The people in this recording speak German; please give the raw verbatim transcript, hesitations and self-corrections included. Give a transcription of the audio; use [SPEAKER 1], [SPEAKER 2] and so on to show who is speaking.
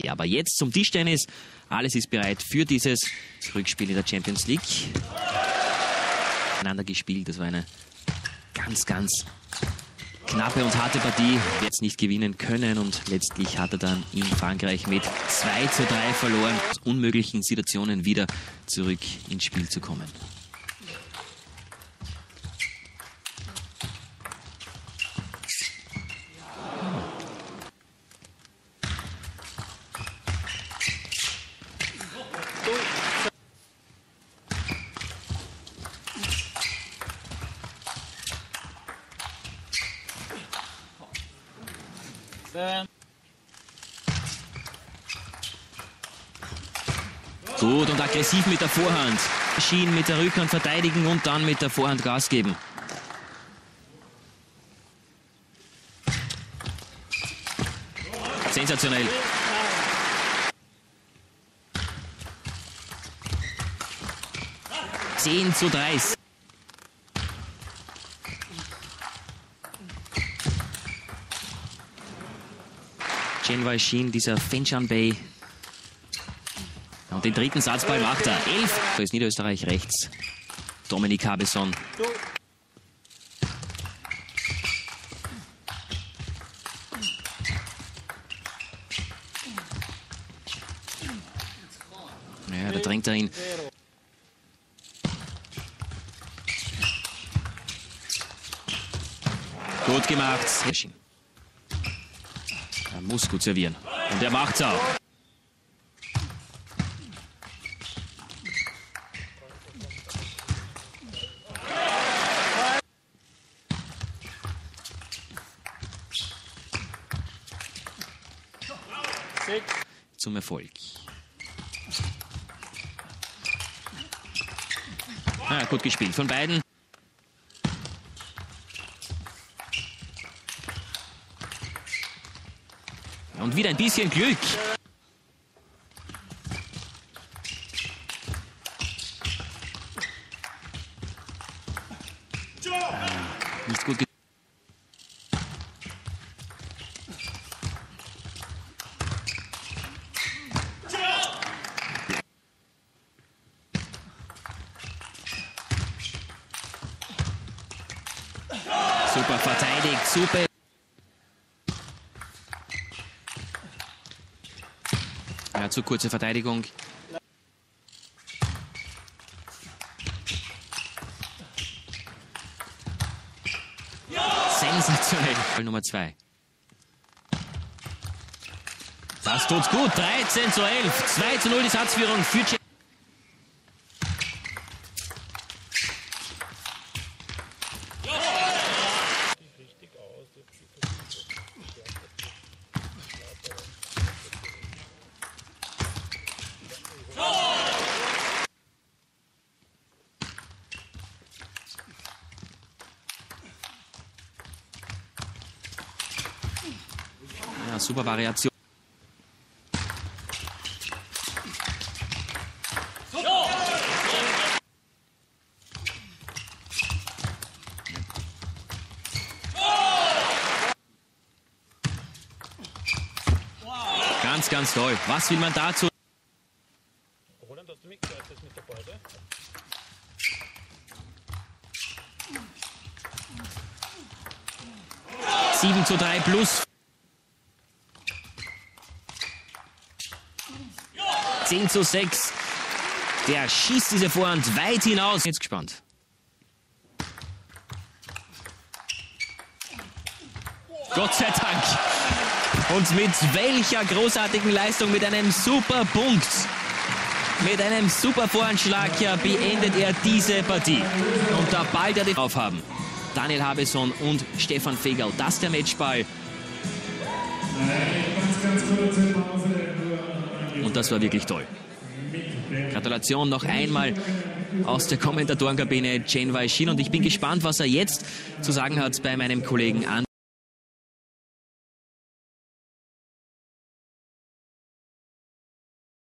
[SPEAKER 1] Aber jetzt zum Tischtennis. Alles ist bereit für dieses Rückspiel in der Champions League. Einander gespielt. Das war eine ganz, ganz knappe und harte Partie. Wir jetzt nicht gewinnen können und letztlich hat er dann in Frankreich mit zwei zu drei verloren. Aus unmöglichen Situationen wieder zurück ins Spiel zu kommen. Gut und aggressiv mit der Vorhand. Schien mit der Rückhand verteidigen und dann mit der Vorhand Gas geben. Sensationell. zehn zu drei. Chen Weixin, dieser Fengchanbei. Und den dritten Satzball macht er. elf. Da ist Niederösterreich rechts. Dominik Cabezon. Ja, da drängt er ihn. Gut gemacht. Er muss gut servieren. Und er macht's auch. Zum Erfolg. Ah, gut gespielt von beiden. Und wieder ein bisschen Glück. Ah, nicht gut gespielt. Super verteidigt, super. Ja, zu kurze Verteidigung. Sensationell. Nummer zwei. Das tut's gut. dreizehn zu elf. zwei zu null die Satzführung für Chen. Ja, super Variation. Ganz, ganz toll. Was will man dazu?
[SPEAKER 2] Roland, hast du mitgehört, das mit der Beute?
[SPEAKER 1] sieben zu drei plus. zehn zu sechs. Der schießt diese Vorhand weit hinaus. Jetzt gespannt. Gott sei Dank. Und mit welcher großartigen Leistung, mit einem super Punkt, mit einem super Vorhandschlag ja, beendet er diese Partie. Und da bald er die aufhaben. Daniel Cabezon und Stefan Fegerl. Das ist der Matchball. Und das war wirklich toll. Gratulation noch einmal aus der Kommentatorenkabine Chen Weixin. Und ich bin gespannt, was er jetzt zu sagen hat bei meinem Kollegen André.